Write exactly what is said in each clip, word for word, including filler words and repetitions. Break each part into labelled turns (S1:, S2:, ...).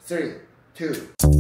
S1: three, two.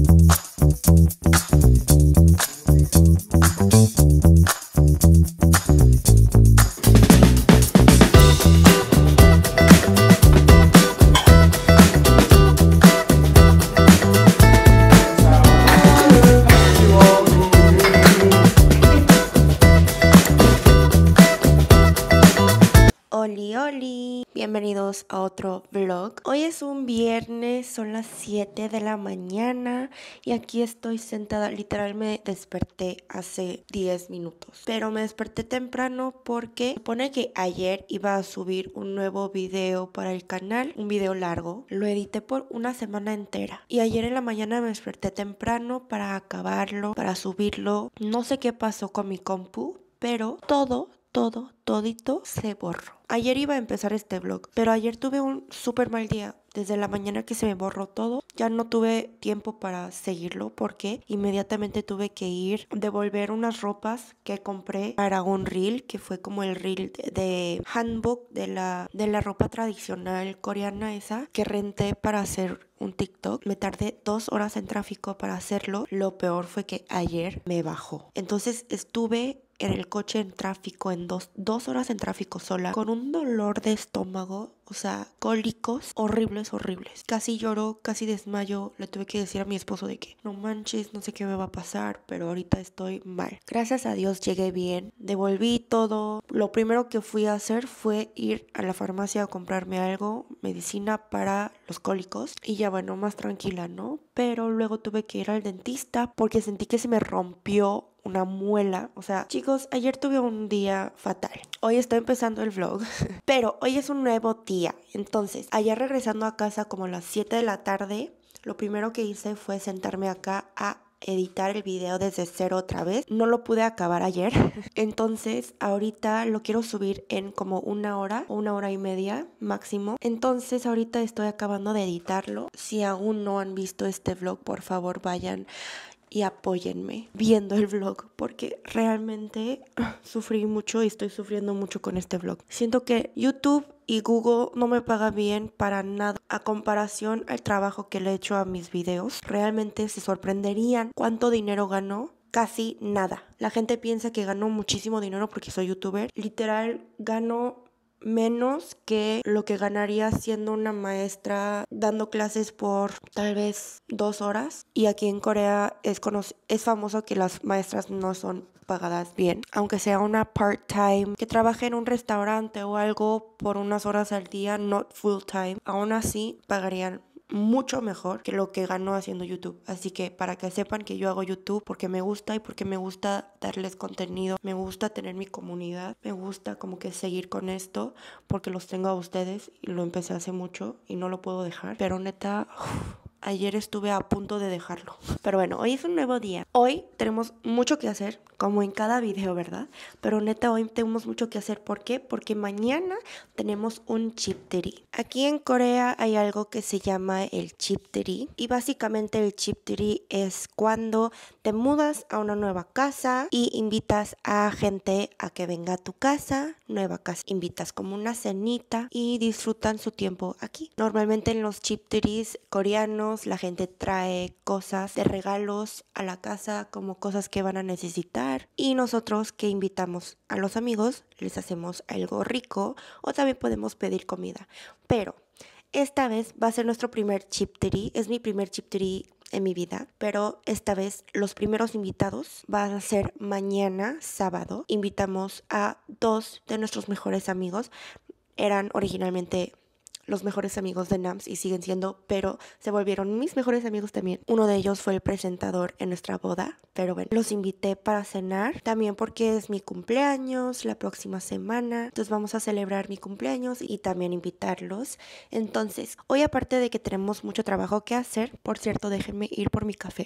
S2: Oli, oli, bienvenidos a otro vlog. Hoy es un viernes, son las siete de la mañana y aquí estoy sentada. Literal me desperté hace diez minutos, pero me desperté temprano porque supone que ayer iba a subir un nuevo video para el canal, un video largo. Lo edité por una semana entera y ayer en la mañana me desperté temprano para acabarlo, para subirlo. No sé qué pasó con mi compu, pero todo todo, todito se borró. Ayer iba a empezar este vlog, pero ayer tuve un súper mal día. Desde la mañana que se me borró todo, ya no tuve tiempo para seguirlo porque inmediatamente tuve que ir a devolver unas ropas que compré para un reel, que fue como el reel de, de handbook de la, de la ropa tradicional coreana esa, que renté para hacer un TikTok. Me tardé dos horas en tráfico para hacerlo. Lo peor fue que ayer me bajó. Entonces estuve en el coche en tráfico, en dos, dos horas en tráfico sola, con un dolor de estómago, o sea, cólicos horribles, horribles. Casi lloro, casi desmayo. Le tuve que decir a mi esposo de que no manches, no sé qué me va a pasar, pero ahorita estoy mal. Gracias a Dios llegué bien, devolví todo. Lo primero que fui a hacer fue ir a la farmacia a comprarme algo, medicina para los cólicos, y ya bueno, más tranquila, ¿no? Pero luego tuve que ir al dentista porque sentí que se me rompió una muela. O sea, chicos, ayer tuve un día fatal. Hoy estoy empezando el vlog, pero hoy es un nuevo día. Entonces, ayer regresando a casa como a las siete de la tarde, lo primero que hice fue sentarme acá a editar el video desde cero otra vez. No lo pude acabar ayer, entonces ahorita lo quiero subir en como una hora o una hora y media máximo. Entonces ahorita estoy acabando de editarlo. Si aún no han visto este vlog, por favor vayan y apóyenme viendo el vlog, porque realmente sufrí mucho y estoy sufriendo mucho con este vlog. Siento que YouTube y Google no me paga bien para nada a comparación al trabajo que le he hecho a mis videos. Realmente se sorprenderían cuánto dinero gano. Casi nada. La gente piensa que gano muchísimo dinero porque soy youtuber. Literal, gano menos que lo que ganaría siendo una maestra dando clases por tal vez dos horas. Y aquí en Corea es, es famoso que las maestras no son pagadas bien, aunque sea una part-time, que trabaje en un restaurante o algo por unas horas al día, not full-time, aún así pagarían mucho mejor que lo que gano haciendo YouTube. Así que para que sepan que yo hago YouTube porque me gusta y porque me gusta darles contenido, me gusta tener mi comunidad, me gusta como que seguir con esto porque los tengo a ustedes y lo empecé hace mucho y no lo puedo dejar, pero neta uff, ayer estuve a punto de dejarlo. Pero bueno, hoy es un nuevo día. Hoy tenemos mucho que hacer, como en cada video, ¿verdad? Pero neta, hoy tenemos mucho que hacer. ¿Por qué? Porque mañana tenemos un chipteri. Aquí en Corea hay algo que se llama el chipteri. Y básicamente el chipteri es cuando te mudas a una nueva casa y invitas a gente a que venga a tu casa, nueva casa. Invitas como una cenita y disfrutan su tiempo aquí. Normalmente en los chipteris coreanos la gente trae cosas de regalos a la casa, como cosas que van a necesitar, y nosotros que invitamos a los amigos les hacemos algo rico o también podemos pedir comida. Pero esta vez va a ser nuestro primer chipteri, es mi primer chipteri en mi vida, pero esta vez los primeros invitados van a ser mañana sábado. Invitamos a dos de nuestros mejores amigos, eran originalmente los mejores amigos de Nams y siguen siendo, pero se volvieron mis mejores amigos también. Uno de ellos fue el presentador en nuestra boda, pero bueno, los invité para cenar, también porque es mi cumpleaños la próxima semana, entonces vamos a celebrar mi cumpleaños y también invitarlos. Entonces, hoy aparte de que tenemos mucho trabajo que hacer, por cierto, déjenme ir por mi café.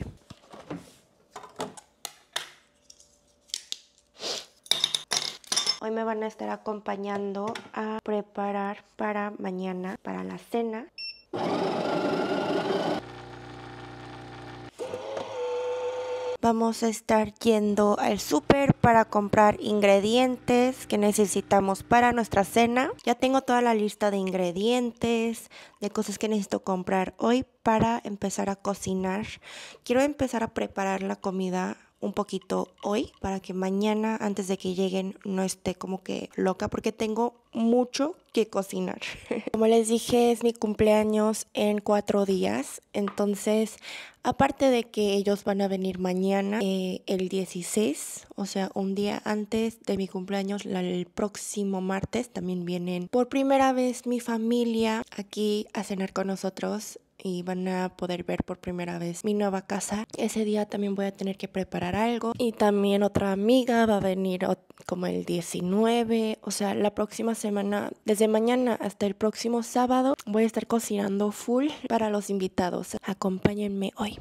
S2: Hoy me van a estar acompañando a preparar para mañana, para la cena. vamos a estar yendo al súper para comprar ingredientes que necesitamos para nuestra cena. Ya tengo toda la lista de ingredientes, de cosas que necesito comprar hoy para empezar a cocinar. Quiero empezar a preparar la comida un poquito hoy para que mañana, antes de que lleguen, no esté como que loca porque tengo mucho que cocinar. Como les dije, es mi cumpleaños en cuatro días, entonces aparte de que ellos van a venir mañana, eh, el dieciséis, o sea, un día antes de mi cumpleaños, la, el próximo martes, también vienen por primera vez mi familia aquí a cenar con nosotros. Y van a poder ver por primera vez mi nueva casa. Ese día también voy a tener que preparar algo. Y también otra amiga va a venir como el diecinueve. O sea, la próxima semana, desde mañana hasta el próximo sábado, voy a estar cocinando full para los invitados. Acompáñenme hoy.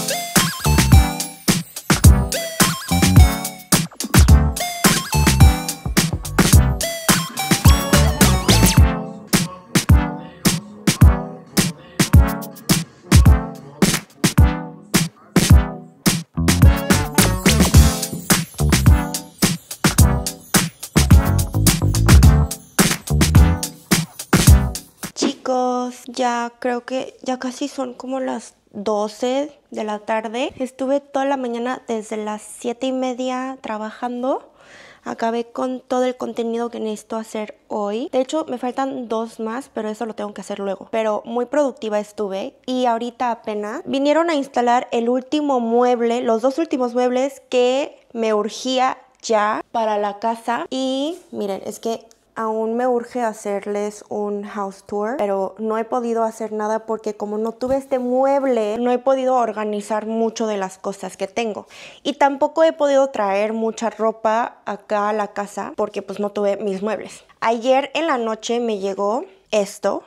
S2: Ya creo que ya casi son como las doce de la tarde. Estuve toda la mañana desde las siete y media trabajando. Acabé con todo el contenido que necesito hacer hoy. De hecho, me faltan dos más, pero eso lo tengo que hacer luego. Pero muy productiva estuve y ahorita apenas vinieron a instalar el último mueble, los dos últimos muebles que me urgía ya para la casa. Y miren, es que aún me urge hacerles un house tour, pero no he podido hacer nada porque como no tuve este mueble, no he podido organizar mucho de las cosas que tengo. Y tampoco he podido traer mucha ropa acá a la casa porque pues no tuve mis muebles. Ayer en la noche me llegó esto,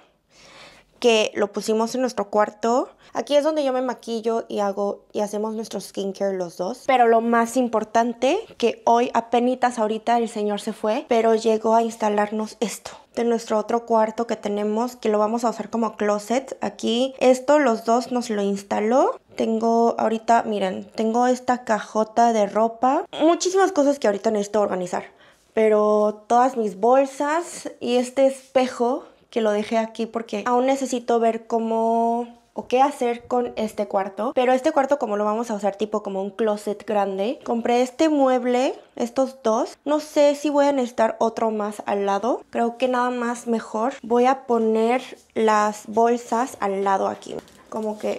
S2: que lo pusimos en nuestro cuarto. Aquí es donde yo me maquillo y hago y hacemos nuestro skincare los dos. Pero lo más importante, que hoy apenitas ahorita el señor se fue, pero llegó a instalarnos esto de nuestro otro cuarto que tenemos, que lo vamos a usar como closet. Aquí esto los dos nos lo instaló. Tengo ahorita, miren, tengo esta cajota de ropa. Muchísimas cosas que ahorita necesito organizar. Pero todas mis bolsas y este espejo que lo dejé aquí porque aún necesito ver cómo o qué hacer con este cuarto. Pero este cuarto, como lo vamos a usar tipo como un closet grande, compré este mueble, estos dos. No sé si voy a necesitar otro más al lado. Creo que nada más mejor. Voy a poner las bolsas al lado aquí. Como que,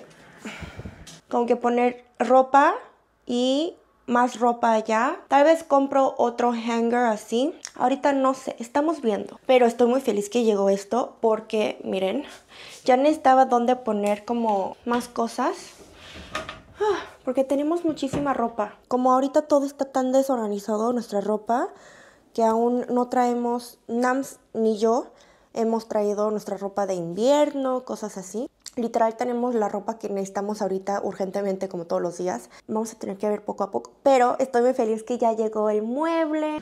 S2: como que poner ropa y más ropa allá. Tal vez compro otro hanger así. Ahorita no sé, estamos viendo. Pero estoy muy feliz que llegó esto porque, miren, ya necesitaba dónde poner como más cosas. Ah, porque tenemos muchísima ropa. Como ahorita todo está tan desorganizado, nuestra ropa, que aún no traemos, Nams ni yo hemos traído nuestra ropa de invierno, cosas así. Literal tenemos la ropa que necesitamos ahorita urgentemente como todos los días. Vamos a tener que ver poco a poco. Pero estoy muy feliz que ya llegó el mueble.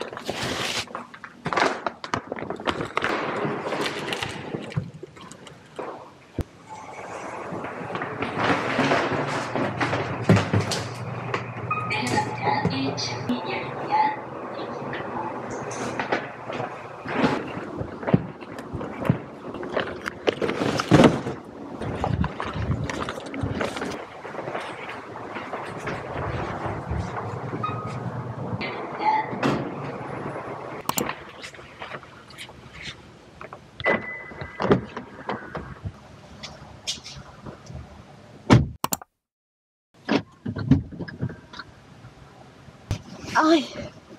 S2: Ay.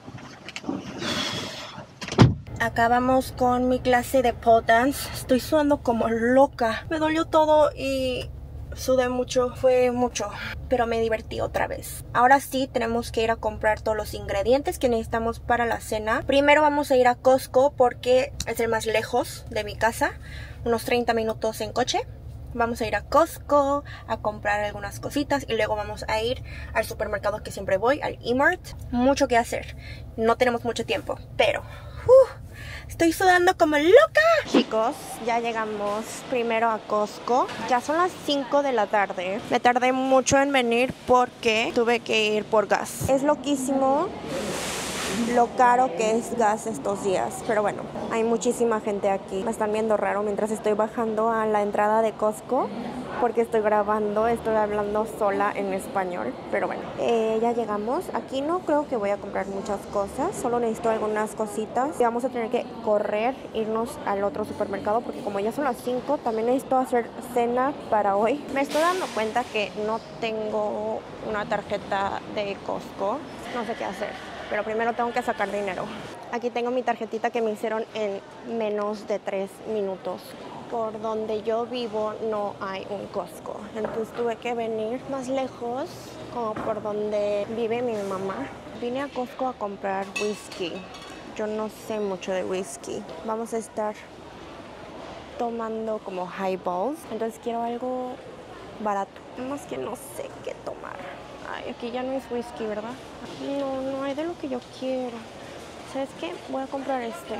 S2: Acabamos con mi clase de pole dance. Estoy sudando como loca. Me dolió todo y sudé mucho. Fue mucho, pero me divertí otra vez. Ahora sí tenemos que ir a comprar todos los ingredientes que necesitamos para la cena. Primero vamos a ir a Costco porque es el más lejos de mi casa. Unos treinta minutos en coche. Vamos a ir a Costco a comprar algunas cositas y luego vamos a ir al supermercado que siempre voy, al E-Mart. Mucho que hacer. No tenemos mucho tiempo, pero uh, Estoy sudando como loca. Chicos, ya llegamos primero a Costco. Ya son las cinco de la tarde. Me tardé mucho en venir porque tuve que ir por gas. Es loquísimo lo caro que es gas estos días, pero bueno, hay muchísima gente aquí. Me están viendo raro mientras estoy bajando a la entrada de Costco porque estoy grabando, estoy hablando sola en español, pero bueno, eh, ya llegamos. Aquí no creo que voy a comprar muchas cosas, solo necesito algunas cositas y vamos a tener que correr, irnos al otro supermercado porque como ya son las cinco, también necesito hacer cena para hoy. Me estoy dando cuenta que no tengo una tarjeta de Costco, no sé qué hacer, pero primero tengo que sacar dinero. Aquí tengo mi tarjetita que me hicieron en menos de tres minutos. Por donde yo vivo no hay un Costco, entonces tuve que venir más lejos, como por donde vive mi mamá. Vine a Costco a comprar whisky. Yo no sé mucho de whisky. Vamos a estar tomando como highballs, entonces quiero algo barato. Más que no sé qué tomar. Ay, aquí ya no es whisky, ¿verdad? No, no hay de lo que yo quiero. ¿Sabes qué? Voy a comprar este.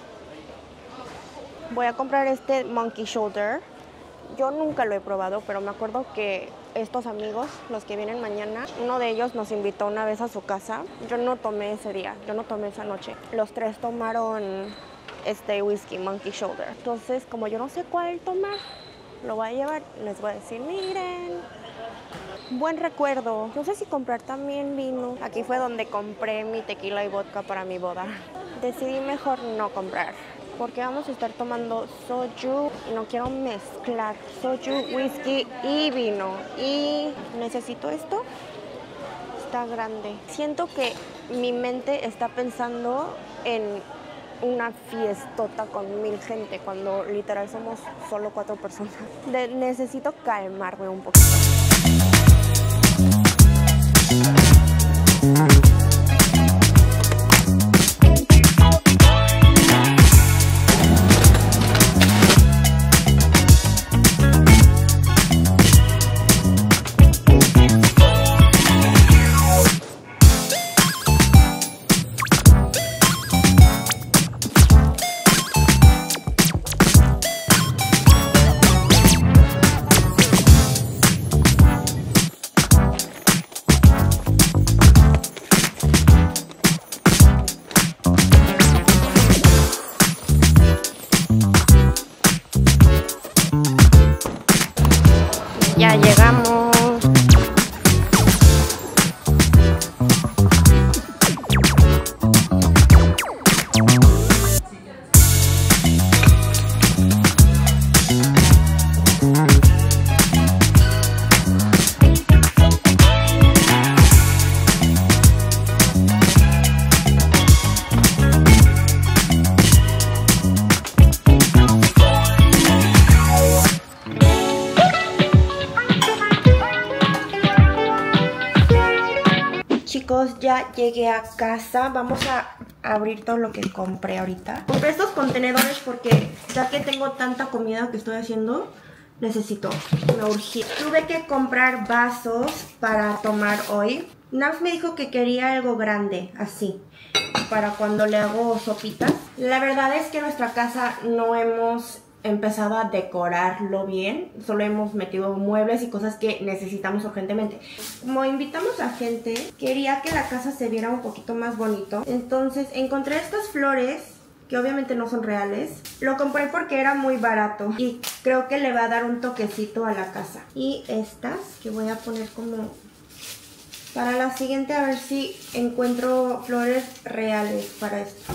S2: Voy a comprar este Monkey Shoulder. Yo nunca lo he probado, pero me acuerdo que estos amigos, los que vienen mañana, uno de ellos nos invitó una vez a su casa. Yo no tomé ese día, yo no tomé esa noche. Los tres tomaron este whisky, Monkey Shoulder. Entonces, como yo no sé cuál tomar, lo voy a llevar. Les voy a decir, miren, buen recuerdo. No sé si comprar también vino. Aquí fue donde compré mi tequila y vodka para mi boda. Decidí mejor no comprar, porque vamos a estar tomando soju y no quiero mezclar soju, whisky y vino. Y necesito esto. Está grande. Siento que mi mente está pensando en una fiestota con mil gente cuando literal somos solo cuatro personas. De, necesito calmarme un poquito. Ya llegamos. Chicos, ya llegué a casa. Vamos a abrir todo lo que compré ahorita. Compré estos contenedores porque ya que tengo tanta comida que estoy haciendo, necesito, me urgí. Tuve que comprar vasos para tomar hoy. Nams me dijo que quería algo grande, así, para cuando le hago sopitas. La verdad es que en nuestra casa no hemos empezado a decorarlo bien, solo hemos metido muebles y cosas que necesitamos urgentemente. Como invitamos a gente, quería que la casa se viera un poquito más bonito, entonces encontré estas flores que obviamente no son reales. Lo compré porque era muy barato y creo que le va a dar un toquecito a la casa. Y estas que voy a poner como para la siguiente, a ver si encuentro flores reales para esto.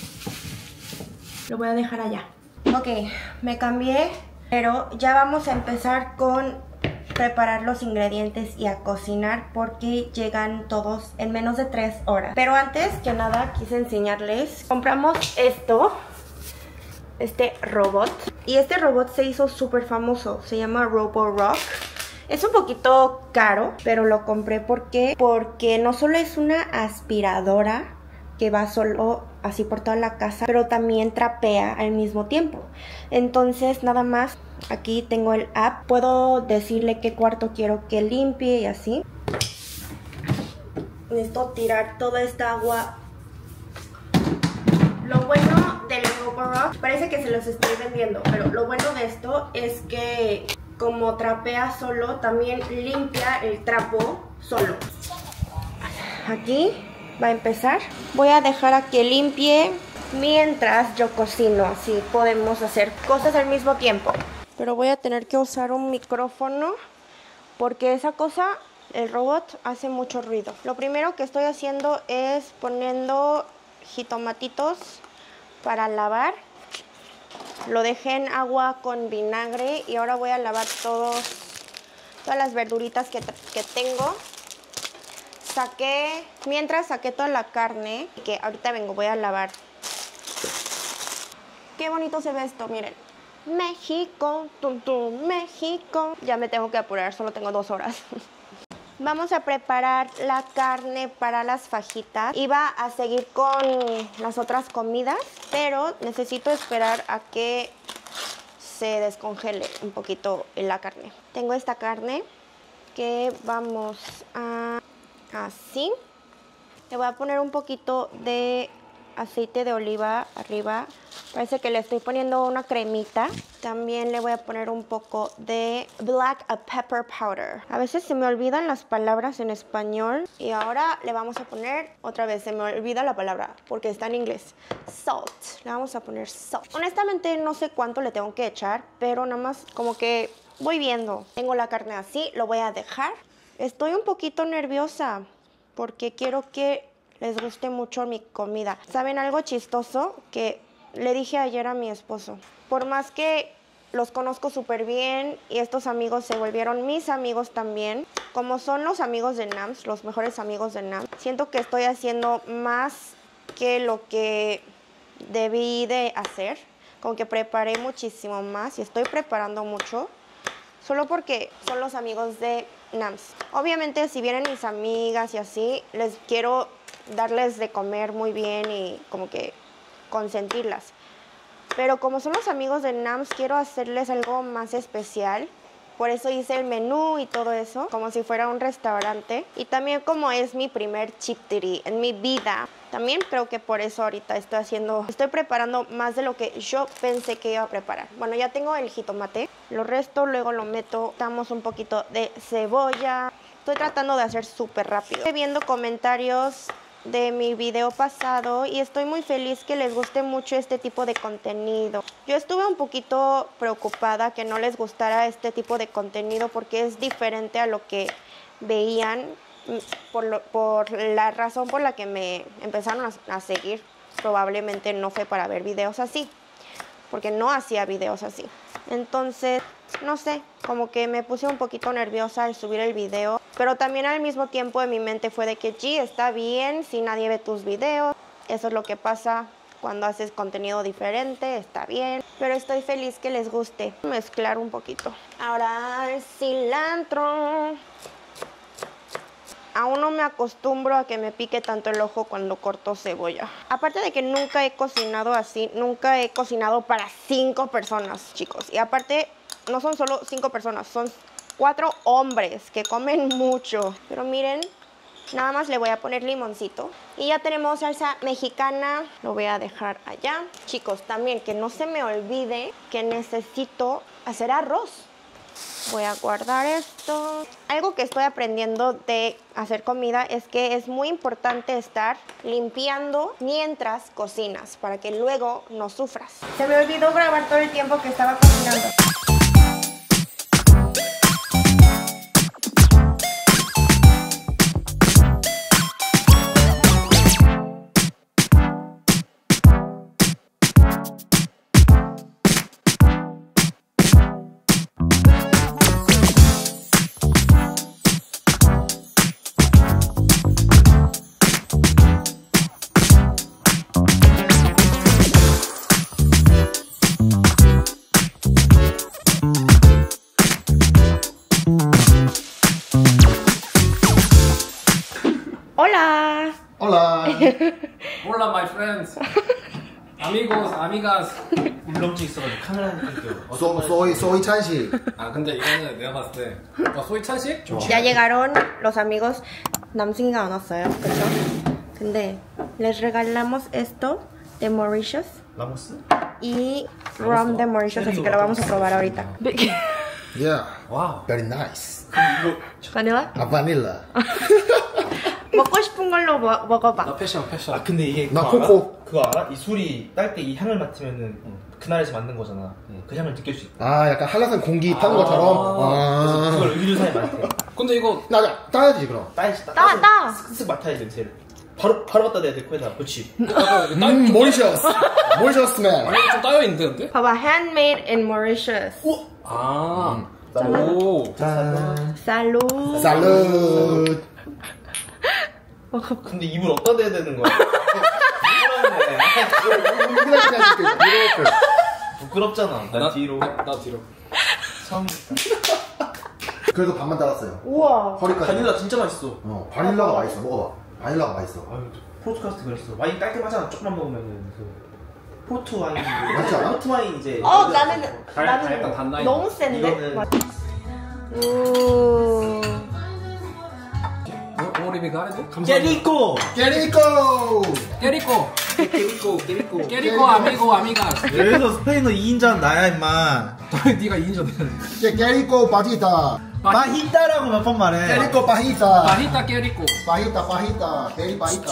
S2: Lo voy a dejar allá. Ok, me cambié, pero ya vamos a empezar con preparar los ingredientes y a cocinar porque llegan todos en menos de tres horas. Pero antes que nada quise enseñarles, compramos esto, este robot. Y este robot se hizo súper famoso, se llama Roborock. Es un poquito caro, pero lo compré porque, porque no solo es una aspiradora que va solo así por toda la casa, pero también trapea al mismo tiempo. Entonces nada más, aquí tengo el app, puedo decirle qué cuarto quiero que limpie y así. Necesito tirar toda esta agua. Lo bueno de Vaporub. Parece que se los estoy vendiendo, pero lo bueno de esto es que como trapea solo, también limpia el trapo solo. Aquí va a empezar. Voy a dejar a que limpie mientras yo cocino, así podemos hacer cosas al mismo tiempo. Pero voy a tener que usar un micrófono porque esa cosa, el robot, hace mucho ruido. Lo primero que estoy haciendo es poniendo jitomatitos para lavar. Lo dejé en agua con vinagre y ahora voy a lavar todos, todas las verduritas que, que tengo. Saqué, mientras saqué toda la carne, que ahorita vengo, voy a lavar. Qué bonito se ve esto, miren. México, tum, tum, México. Ya me tengo que apurar, solo tengo dos horas. Vamos a preparar la carne para las fajitas. Iba a seguir con las otras comidas, pero necesito esperar a que se descongele un poquito la carne. Tengo esta carne que vamos a... así. Le voy a poner un poquito de aceite de oliva arriba. Parece que le estoy poniendo una cremita. También le voy a poner un poco de black pepper powder. A veces se me olvidan las palabras en español. Y ahora le vamos a poner, otra vez se me olvida la palabra porque está en inglés. Salt. Le vamos a poner salt. Honestamente no sé cuánto le tengo que echar, pero nada más como que voy viendo. Tengo la carne así, lo voy a dejar. Estoy un poquito nerviosa porque quiero que les guste mucho mi comida. ¿Saben algo chistoso? Que le dije ayer a mi esposo. Por más que los conozco súper bien y estos amigos se volvieron mis amigos también, como son los amigos de Nams, los mejores amigos de Nams, siento que estoy haciendo más que lo que debí de hacer. Como que preparé muchísimo más y estoy preparando mucho. Solo porque son los amigos de Nams. Obviamente si vienen mis amigas y así, les quiero darles de comer muy bien y como que consentirlas. Pero como son los amigos de Nams, quiero hacerles algo más especial. Por eso hice el menú y todo eso, como si fuera un restaurante. Y también como es mi primer chiptiri en mi vida, también creo que por eso ahorita estoy haciendo, estoy preparando más de lo que yo pensé que iba a preparar. Bueno, ya tengo el jitomate, lo resto luego lo meto, damos un poquito de cebolla. Estoy tratando de hacer súper rápido. Estoy viendo comentarios de mi video pasado y estoy muy feliz que les guste mucho este tipo de contenido. Yo estuve un poquito preocupada que no les gustara este tipo de contenido porque es diferente a lo que veían, por, lo, por la razón por la que me empezaron a, a seguir. Probablemente no fue para ver videos así, porque no hacía videos así. Entonces, no sé, como que me puse un poquito nerviosa al subir el video. Pero también al mismo tiempo en mi mente fue de que, G, está bien si nadie ve tus videos. Eso es lo que pasa cuando haces contenido diferente, está bien. Pero estoy feliz que les guste. Mezclar un poquito. Ahora el cilantro. Aún no me acostumbro a que me pique tanto el ojo cuando corto cebolla. Aparte de que nunca he cocinado así, nunca he cocinado para cinco personas, chicos. Y aparte, no son solo cinco personas, son cuatro hombres que comen mucho. Pero miren, nada más le voy a poner limoncito. Y ya tenemos salsa mexicana. Lo voy a dejar allá. Chicos, también que no se me olvide que necesito hacer arroz. Voy a guardar esto. Algo que estoy aprendiendo de hacer comida es que es muy importante estar limpiando mientras cocinas para que luego no sufras. Se me olvidó grabar todo el tiempo que estaba cocinando. Hola.
S1: Hola.
S3: Hola, my friends. Amigos, amigas.
S4: 울렁증 있어가지고 카메라 켜고
S1: 소, 소이, 소이 찬식.
S3: 아, 근데 이거는 내가 봤을 때 어, 소이 찬식?
S2: Ya llegaron los amigos. 남승이가 안 왔어요, 그렇죠? 근데 les regalamos esto de Mauritius.
S4: 라모스?
S2: y rum de Mauritius, así que lo vamos a probar ahorita.
S1: Yeah.
S3: Wow.
S1: Very nice.
S2: 바닐라?
S1: 아, 바닐라.
S2: 먹고 싶은 걸로 뭐, 먹어봐.
S3: 나 패션 패션.
S4: 아 근데 이게
S1: 나
S4: 그거
S1: 코코.
S4: 알아? 그거 알아? 이 술이 딸 때 이 향을 맡으면은 그날에서 만든 거잖아. 그 향을 느낄 수 있다.
S1: 아, 약간 한라산 공기 타는 것처럼. 아.
S4: 그걸 의류사에 맡대.
S3: 근데 이거
S1: 나, 나 따야지 그럼.
S4: 따야지 따.
S2: 따, 따.
S4: 쓱쓱 맡아야 냄새를. 바로 바로 갖다 대야 돼 코에다. 그렇지.
S1: 음, 모리셔스. 모리셔스 맨.
S3: 아니 좀 따여 있는데 근데?
S2: 봐봐, handmade in Mauritius.
S3: 아. 오.
S1: 짠.
S2: 살루.
S1: 살룻.
S4: 근데 입을 어디다 대야 되는 거야? 부끄럽잖아. 난
S3: 나
S4: 뒤로.
S3: 나, 나 뒤로.
S4: 처음.
S1: 그래도 반만 달았어요.
S2: 우와.
S1: 허리까지.
S4: 바닐라 진짜 맛있어.
S1: 어, 바닐라가 맛있어. 먹어봐. 바닐라가 맛있어.
S4: 아유, 포르투갈스트 그랬어. 와인 깔끔하잖아. 조금만 먹으면은 그 포르투 와인.
S1: 맞지 않아?
S4: 포르투 와인 이제.
S2: 어, 나는,
S3: 달-
S2: 나는
S3: 달달한 단나이.
S2: 너무 센데?
S4: 이거는-
S2: 오.
S3: 오리비 가레도?
S4: 깨리코.
S1: 깨리코.
S3: 깨리코.
S4: 깨리코. 깨리코.
S3: 깨리코 아미고 아미가.
S5: 그래서 스페인어 이 인자는 나야 임마.
S3: 네가 인정해.
S1: 깨- 깨리코 바지타.
S5: 바히타라고 몇 번 말해.
S1: 깨리코 바히타.
S3: 바히타 깨리코.
S1: 바히타 바히타. 베리 바히타.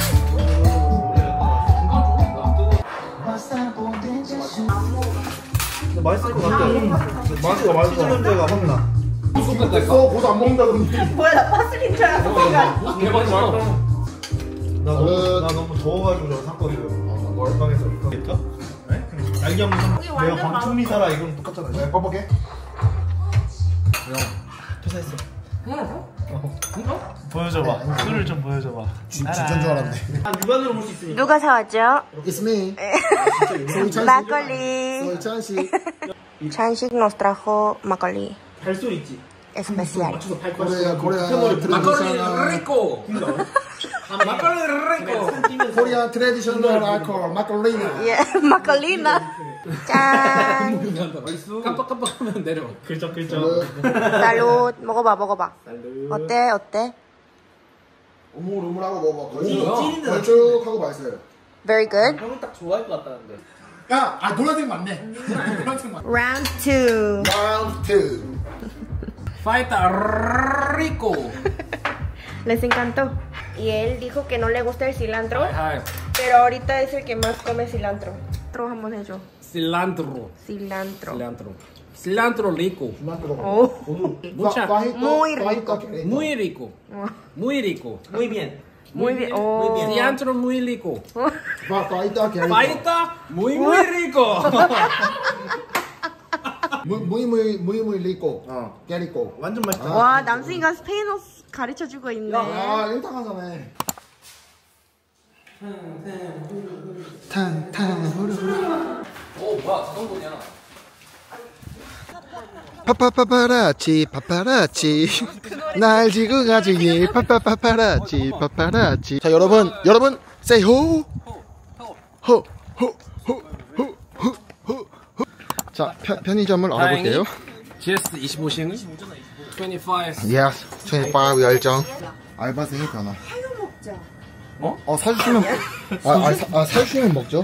S5: 맛있을 것 같아. 맛있어 맛있어. 치즈 냄새가 확 나.
S1: 어, 고소 안 먹는다던데.
S2: 뭐야, 나 파슬린 줄 알았어, 순간.
S3: 대박이다.
S5: 나 너무, 나 너무 더워가지고 저거 샀거든. 월방에서. 됐다? 네? 날개 없는 상
S2: 여기 완전
S5: 내가 광충리 살아 이거랑 똑같잖아.
S1: 네, 뻑뻑해.
S5: 퇴사했어. 보여줘봐. 술을 좀 보여줘봐.
S1: 진짜인 줄 알았네.
S4: 한 육안으로 볼 수 있으니까.
S2: 누가 사왔죠?
S1: It's me. 소희찬 씨.
S2: 막걸리.
S1: 소희찬 씨.
S2: 찬식 nos trajo 막걸리
S4: 발소리 있지.
S2: especial.
S4: 맞춰서 발
S1: 코리아 코리아
S3: 마카로니
S1: 트레디셔널
S3: 리코. 마카로니 리코.
S1: 코리아 트레디셔널 알코올 마카로니나.
S2: 예, 막걸리나. 짠.
S3: 깜빡깜빡하면 내려.
S5: 글쩍글쩍.
S2: 살룻. 먹어봐, 먹어봐. 어때, 어때?
S1: 우물우물하고 먹어.
S3: 오,
S1: 걸쭉하고 맛있어요.
S2: Very good.
S4: 형은 딱 좋아할 것 같다는데.
S1: 야, 아 노란색 맞네. 노란색 맞네.
S2: Round two.
S1: Round two.
S3: 파이타 리코.
S2: Les encantó. Y él dijo que no le gusta el cilantro,
S3: 하이.
S2: pero ahorita es el que más come cilantro. Cilantro 한번 해줘.
S3: 실란트로.
S2: Cilantro.
S3: 실란트로. 실란트로 리코.
S2: Oh.
S3: Mucha.
S2: Muy rico.
S3: Muy rico. Muy rico.
S4: Muy bien.
S2: Muy bien. Oh.
S3: Cilantro muy rico.
S1: 파이타 게리코.
S3: Paita muy muy rico.
S1: muy muy muy muy rico. 어, 게리코.
S5: 완전 맛있다.
S2: 와, 남순이가 스페인어 가르쳐주고 있네.
S1: 아, 일당하잖아. 탕탕 후루후루.
S3: 오 뭐야 자동문이야.
S1: 파파파파라치 파파라치 날 지고 가지 파파파파라치 파파라치. 자 여러분 여러분 say ho ho ho ho ho ho ho. 자 편, 편의점을 알아볼게요.
S3: 지에스 이십오 시행을 이십오.
S1: Yes, 이십오 열정. 알바생의 변화. 어? 어 사주시면 아, 아, 사, 아 사주시면 먹죠.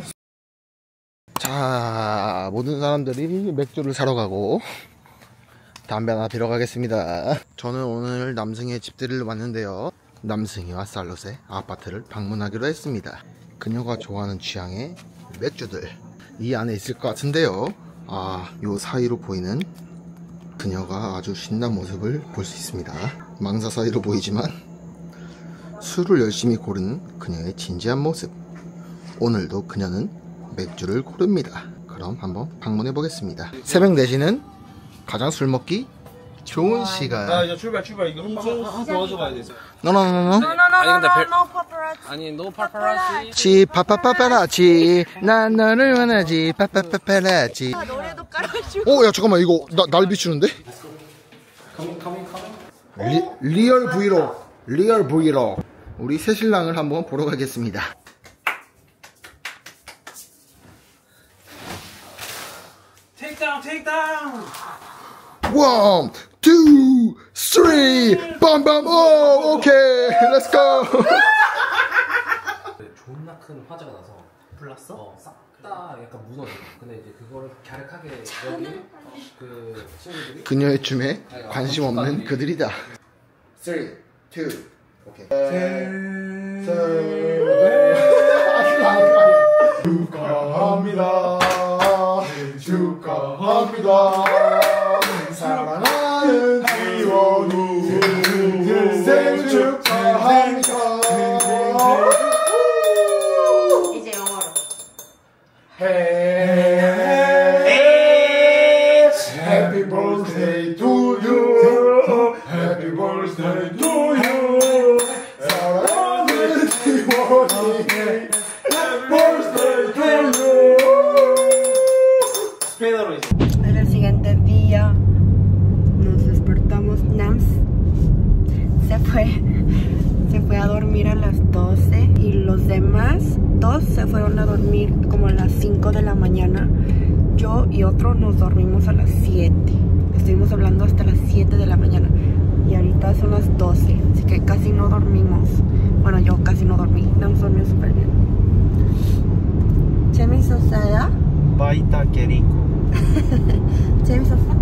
S1: 자 모든 사람들이 맥주를 사러 가고 담배 하나 피러 가겠습니다. 저는 오늘 남승의 집들이를 왔는데요. 남승이와 살롯의 아파트를 방문하기로 했습니다. 그녀가 좋아하는 취향의 맥주들 이 안에 있을 것 같은데요. 아, 요 사이로 보이는 그녀가 아주 신난 모습을 볼 수 있습니다. 망사 사이로 보이지만 술을 열심히 고르는 그녀의 진지한 모습. 오늘도 그녀는 맥주를 고릅니다. 그럼 한번 방문해 보겠습니다. 새벽 네 시는 가장 술 먹기 좋은
S5: 아
S1: 시간.
S5: 이제 출발 출발. 이거 한번 도와줘봐야 돼.
S1: 노노노노.
S2: No, no, no,
S3: 아니,
S2: no,
S3: 근데
S2: no,
S3: 별-
S2: no paparazzi.
S3: 아니 노 파파라시.
S1: 치 파파파파라치 난 너를 원하지 파파파파라치.
S2: 아, 노래도 깔아주고.
S1: 어, 야 잠깐만 이거 나, 날 비추는데? 리, 리얼 브이로그 리얼 브이로그. 우리 새신랑을 한번 보러 가겠습니다.
S5: Take down, take down.
S1: 원, 투, 쓰리, 빰빰. 오, 오케이, 렛츠고.
S3: 존나 큰 화재가 나서
S4: 불났어?
S3: 어, 싹 딱 약간 무너져. 근데 이제 그거를 갸륵하게 여기 그 친구들이
S1: 그녀의 춤에 관심 없는 그들이다. 쓰리, 투, 오케이. 축하합니다. 축하합니다. 사랑하는 지원우 생일 축하합니다.
S2: 이제 영어로.
S1: Happy birthday to you. Happy birthday to you. 사랑하는 지원이 Happy birthday to you.
S4: 스페인어로 이제.
S2: Es el siguiente día. Nos despertamos. Nams se fue. Se fue a dormir a las doce. Y los demás, dos se fueron a dormir como a las cinco de la mañana. Yo y otro nos dormimos a las siete. Estuvimos hablando hasta las siete de la mañana. Y ahorita son las doce. Así que casi no dormimos. Bueno, yo casi no dormí. Nams durmió súper bien. 재밌었어요?
S4: 바이타 게리코.
S2: 재밌었어?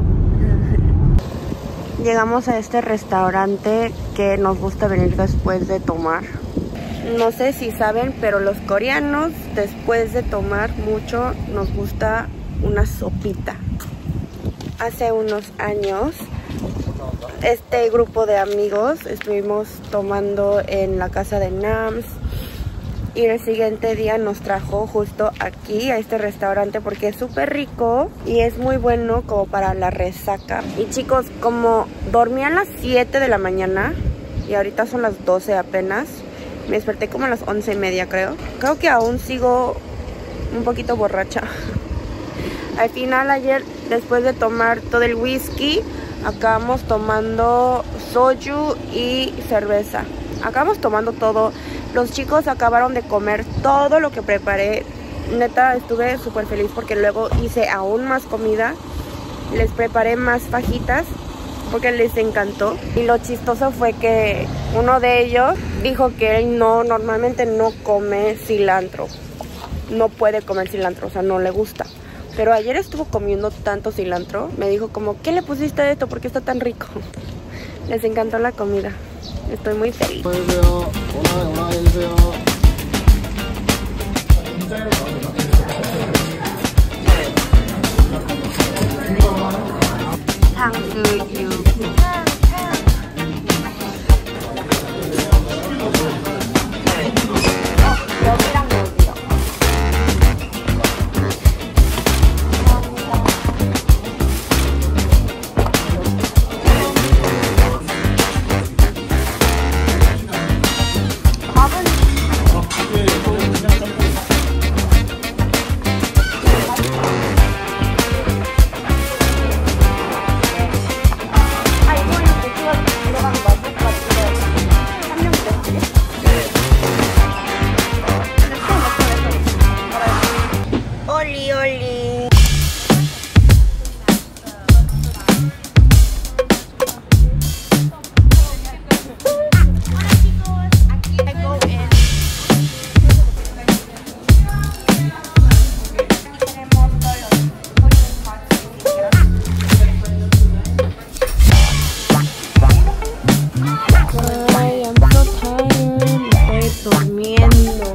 S2: Llegamos a este restaurante que nos gusta venir después de tomar. No sé si saben, pero los coreanos después de tomar mucho nos gusta una sopita. Hace unos años este grupo de amigos estuvimos tomando en la casa de Nams. Y el siguiente día nos trajo justo aquí a este restaurante porque es súper rico y es muy bueno como para la resaca. Y chicos, como dormí a las siete de la mañana y ahorita son las doce apenas, me desperté como a las once y media creo. Creo que aún sigo un poquito borracha. Al final ayer, después de tomar todo el whisky, acabamos tomando soju y cerveza. Acabamos tomando todo. Los chicos acabaron de comer todo lo que preparé. Neta, estuve súper feliz porque luego hice aún más comida. Les preparé más fajitas porque les encantó. Y lo chistoso fue que uno de ellos dijo que él no, normalmente no come cilantro. No puede comer cilantro, o sea, no le gusta. Pero ayer estuvo comiendo tanto cilantro. Me dijo como, ¿qué le pusiste a esto? ¿Por qué está tan rico? Les encantó la comida. Estoy muy feliz. 탕수육. 여기랑 여기요. Oli, oli. Ay, I'm so tired. Estoy durmiendo.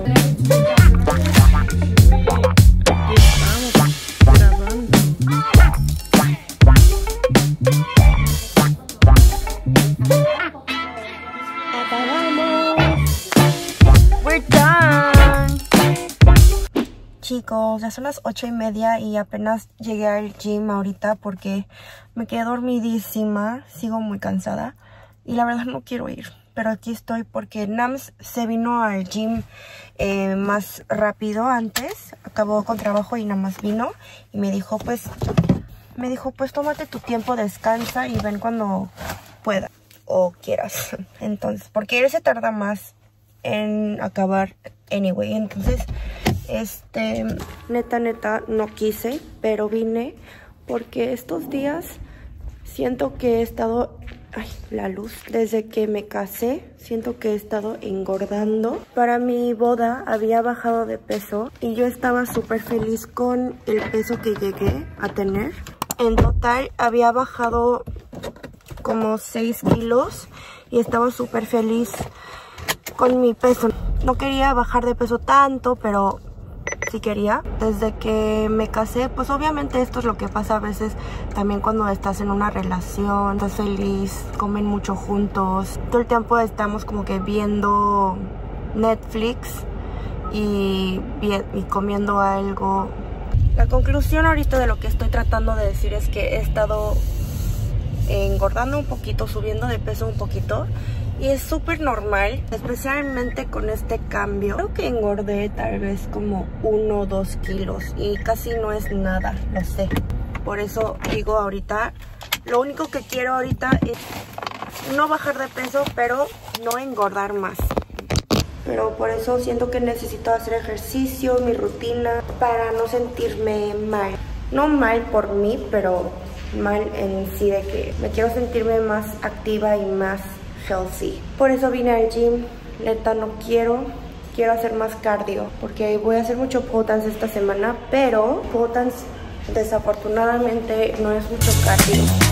S2: We're done. Chicos, ya son las ocho y media y apenas llegué al gym ahorita porque me quedé dormidísima. Sigo muy cansada y la verdad no quiero ir, pero aquí estoy porque Nams se vino al gym eh, más rápido antes. Acabó con trabajo y nada más vino y me dijo pues me dijo pues tómate tu tiempo, descansa y ven cuando puedas o quieras. Entonces, porque él se tarda más en acabar anyway. Entonces, este, neta, neta, no quise, pero vine porque estos días siento que he estado Ay, la luz. Desde que me casé, siento que he estado engordando. Para mi boda había bajado de peso y yo estaba súper feliz con el peso que llegué a tener. En total había bajado como seis kilos y estaba súper feliz con mi peso. No quería bajar de peso tanto, pero sí quería. Desde que me casé, pues obviamente esto es lo que pasa a veces también cuando estás en una relación, estás feliz, comen mucho juntos. Todo el tiempo estamos como que viendo Netflix y, y comiendo algo. La conclusión ahorita de lo que estoy tratando de decir es que he estado engordando un poquito, subiendo de peso un poquito. Y es súper normal, especialmente con este cambio. Creo que engordé tal vez como uno o dos kilos y casi no es nada, lo sé. Por eso digo ahorita, lo único que quiero ahorita es no bajar de peso, pero no engordar más. Pero por eso siento que necesito hacer ejercicio, mi rutina, para no sentirme mal. No mal por mí, pero mal en sí de que me quiero sentirme más activa y más healthy. Por eso vine al gym. Neta no quiero Quiero hacer más cardio porque voy a hacer mucho pole dance esta semana, pero pole dance desafortunadamente no es mucho cardio.